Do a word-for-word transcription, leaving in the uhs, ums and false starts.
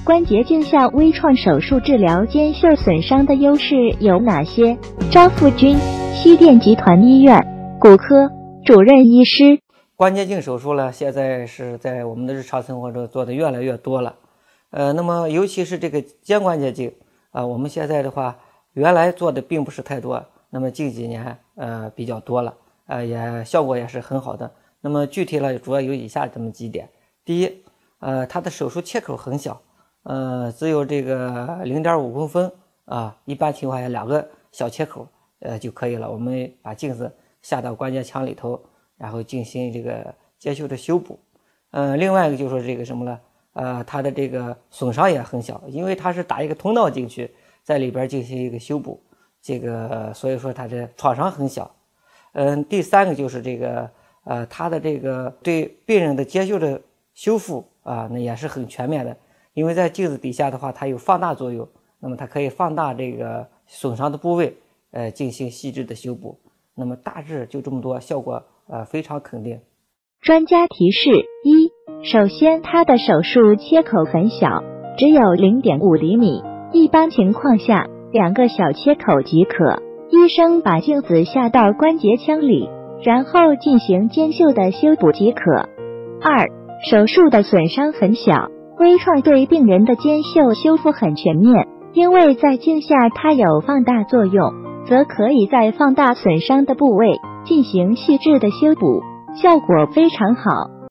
关节镜下微创手术治疗肩袖损伤的优势有哪些？张富军，西电集团医院骨科主任医师。 关节镜手术呢，现在是在我们的日常生活中做的越来越多了。呃，那么尤其是这个肩关节镜啊、呃，我们现在的话，原来做的并不是太多，那么近几年呃比较多了，呃也效果也是很好的。那么具体呢，主要有以下这么几点：第一，呃，它的手术切口很小，呃，只有这个 零点五公分啊，一般情况下两个小切口呃就可以了。我们把镜子下到关节腔里头，然后进行这个肩袖的修补。呃，另外一个就是说这个什么呢？呃，它的这个损伤也很小，因为它是打一个通道进去，在里边进行一个修补，这个所以说它的创伤很小。嗯，第三个就是这个呃，它的这个对病人的肩袖的修复啊，那也是很全面的，因为在镜子底下的话，它有放大作用，那么它可以放大这个损伤的部位，呃，进行细致的修补。那么大致就这么多，效果呃非常肯定。 专家提示：一，首先它的手术切口很小，只有 零点五厘米，一般情况下两个小切口即可。医生把镜子下到关节腔里，然后进行肩袖的修补即可。二，手术的损伤很小，微创对病人的肩袖修复很全面，因为在镜下它有放大作用，则可以在放大损伤的部位进行细致的修补，效果非常好。